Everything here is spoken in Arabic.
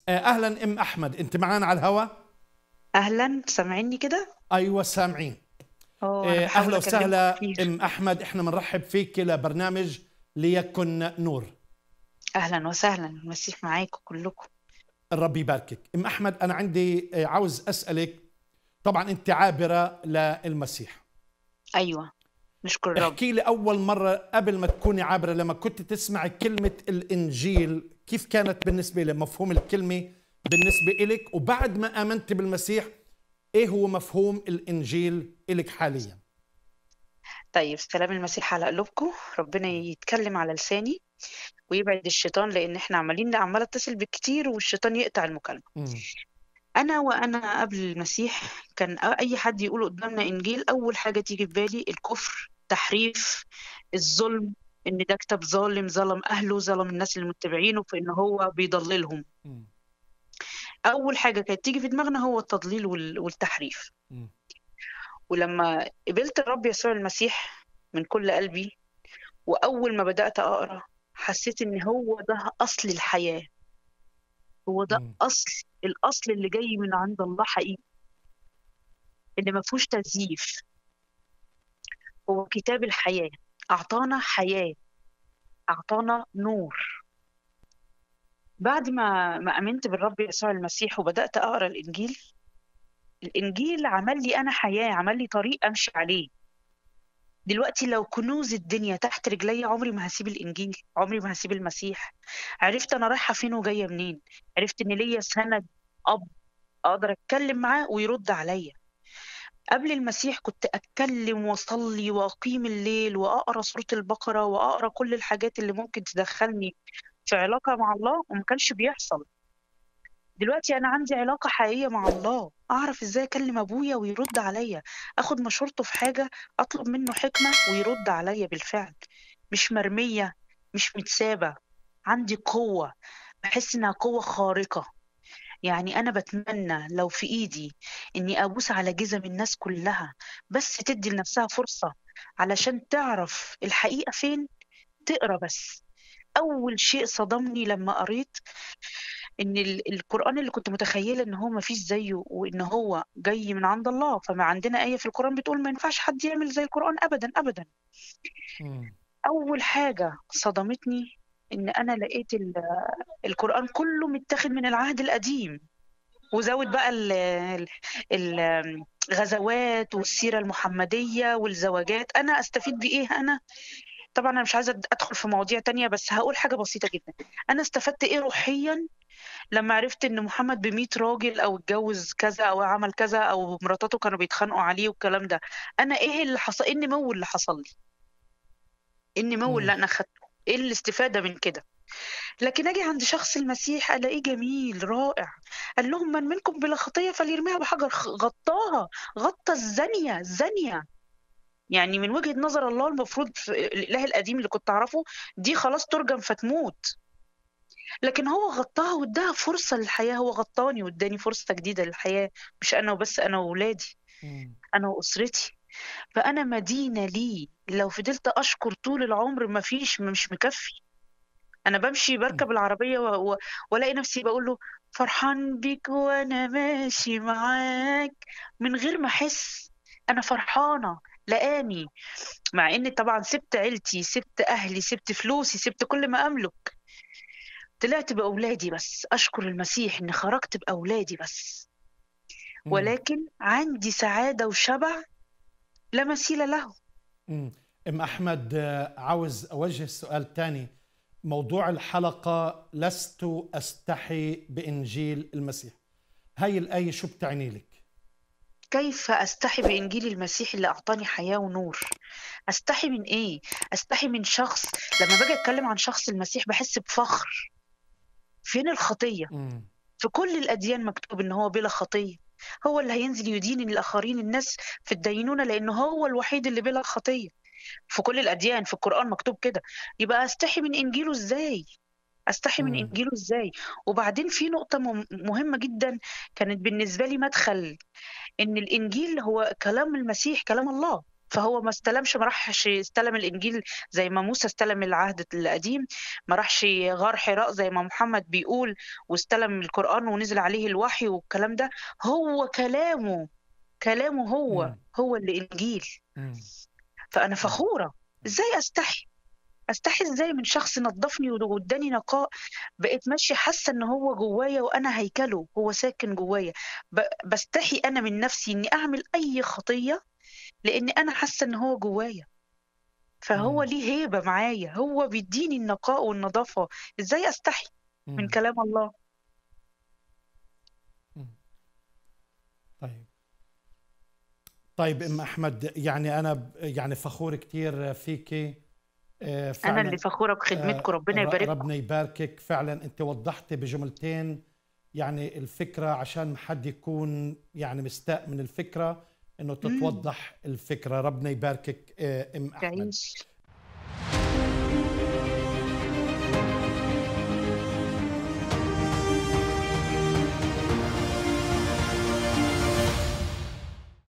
اهلا ام احمد، انت معانا على الهوا؟ اهلا، سامعيني كده؟ ايوه سامعين. انا بحاول اهلا اكلمكم وسهلا كتير. ام احمد، احنا بنرحب فيك لبرنامج ليكن نور. اهلا وسهلا، المسيح معاكم كلكم. الرب يباركك ام احمد. انا عندي عاوز اسالك، طبعا انت عابره للمسيح. ايوه، نشكر الرب. احكي لي اول مره قبل ما تكوني عابره، لما كنت تسمعي كلمه الانجيل، كيف كانت بالنسبه لي مفهوم الكلمه بالنسبه إلك؟ وبعد ما امنت بالمسيح ايه هو مفهوم الانجيل إلك حاليا؟ طيب، سلام المسيح على قلوبكم، ربنا يتكلم على لساني ويبعد الشيطان، لان احنا عماله اتصل بالكتير والشيطان يقطع المكالمه. مم. وانا قبل المسيح كان اي حد يقول قدامنا انجيل، اول حاجه تيجي في بالي الكفر، تحريف، الظلم، ان ده كتاب ظالم، ظلم اهله، ظلم الناس اللي متبعينه في ان هو بيضللهم. مم. اول حاجه كانت تيجي في دماغنا هو التضليل والتحريف. مم. ولما قبلت الرب يسوع المسيح من كل قلبي، واول ما بدات اقرا حسيت ان هو ده اصل الحياه، هو ده مم. الاصل اللي جاي من عند الله حقيقي، اللي ما فيهوش تزييف. هو كتاب الحياه، اعطانا حياه، اعطانا نور. بعد ما امنت بالرب يسوع المسيح وبدات اقرا الانجيل، الانجيل عمل لي انا حياه، عمل لي طريق امشي عليه. دلوقتي لو كنوز الدنيا تحت رجلي عمري ما هسيب الإنجيل، عمري ما هسيب المسيح. عرفت أنا رايحة فين وجاية منين، عرفت إن ليا سند، أب أقدر أتكلم معاه ويرد عليا. قبل المسيح كنت أتكلم وأصلي وأقيم الليل وأقرأ سورة البقرة وأقرأ كل الحاجات اللي ممكن تدخلني في علاقة مع الله، وما كانش بيحصل. دلوقتي أنا عندي علاقة حقيقية مع الله، أعرف إزاي أكلم أبويا ويرد عليا، أخد مشورته في حاجة، أطلب منه حكمة ويرد عليا بالفعل. مش مرمية، مش متسابة، عندي قوة، بحس إنها قوة خارقة. يعني أنا بتمنى لو في إيدي إني أبوس على جزم الناس كلها، بس تدي لنفسها فرصة علشان تعرف الحقيقة فين، تقرأ بس. أول شيء صدمني لما قريت إن القرآن اللي كنت متخيلة إن هو ما فيش زيه وإن هو جاي من عند الله، فما عندنا آية في القرآن بتقول ما ينفعش حد يعمل زي القرآن أبدا أبدا. مم. أول حاجة صدمتني إن أنا لقيت القرآن كله متاخد من العهد القديم، وزود بقى الغزوات والسيرة المحمدية والزواجات. أنا أستفيد بإيه أنا؟ طبعا أنا مش عايزة أدخل في مواضيع تانية، بس هقول حاجة بسيطة جدا. أنا استفدت إيه روحيا لما عرفت ان محمد ب100 راجل، او اتجوز كذا، او عمل كذا، او مراتاته كانوا بيتخانقوا عليه والكلام ده؟ انا ايه اللي حصل؟ ايه النمو اللي حصل لي؟ ايه النمو اللي مم. انا خدته؟ ايه الاستفادة من كده؟ لكن اجي عند شخص المسيح الاقيه جميل رائع. قال لهم من منكم بلا خطية فليرميها بحجر. غطاها، غطى الزانية. يعني من وجهة نظر الله المفروض في الاله القديم اللي كنت اعرفه دي خلاص ترجم فتموت، لكن هو غطاها واداها فرصة للحياة. هو غطاني واداني فرصة جديدة للحياة، مش أنا وبس، أنا وولادي، مم. أنا وأسرتي. فأنا مدينة ليه لو فضلت أشكر طول العمر مش مكفي. أنا بمشي مم. بركب العربية وألاقي نفسي بقول له فرحان بيك وأنا ماشي معاك، من غير ما أحس أنا فرحانة. لقاني، مع إني طبعا سبت عيلتي، سبت أهلي، سبت فلوسي، سبت كل ما أملك، طلعت بأولادي بس. أشكر المسيح إني خرجت بأولادي بس، مم. ولكن عندي سعادة وشبع لا مثيل له. مم. ام احمد، عاوز اوجه سؤال تاني. موضوع الحلقه لست استحي بانجيل المسيح، هاي الايه شو بتعني لك؟ كيف أستحي بإنجيل المسيح اللي أعطاني حياة ونور؟ أستحي من إيه؟ أستحي من شخص، لما باجي أتكلم عن شخص المسيح بحس بفخر. فين الخطية؟ مم. في كل الأديان مكتوب إن هو بلا خطية. هو اللي هينزل يدين الآخرين، الناس في الدينونة، لأنه هو الوحيد اللي بلا خطية. في كل الأديان، في القرآن مكتوب كده. يبقى أستحي من إنجيله إزاي؟ أستحي من مم. إنجيله إزاي؟ وبعدين في نقطة مهمة جدا كانت بالنسبة لي مدخل، إن الإنجيل هو كلام المسيح، كلام الله. فهو ما استلمش، ما راحش استلم الإنجيل زي ما موسى استلم العهد القديم، ما راحش غار حراء زي ما محمد بيقول واستلم القرآن ونزل عليه الوحي والكلام ده. هو كلامه هو مم. هو اللي إنجيل. مم. فأنا مم. فخورة. إزاي أستحي إزاي من شخص نظفني واداني نقاء؟ بقيت ماشية حاسة إن هو جوايا وأنا هيكله، هو ساكن جوايا. بستحي أنا من نفسي إني أعمل أي خطية، لأن أنا حاسة إن هو جوايا. فهو مم. ليه هيبة معايا، هو بيديني النقاء والنظافة. إزاي أستحي من مم. كلام الله؟ مم. طيب. طيب ام احمد، يعني انا يعني فخور كثير فيك أنا اللي فعلا. فخورة بخدمتكم، ربنا يبارككم. ربنا يباركك. فعلا انت وضحت بجملتين يعني الفكره، عشان ما حد يكون يعني مستاء من الفكره، انه مم. تتوضح الفكره. ربنا يباركك ام احمد. تعيش.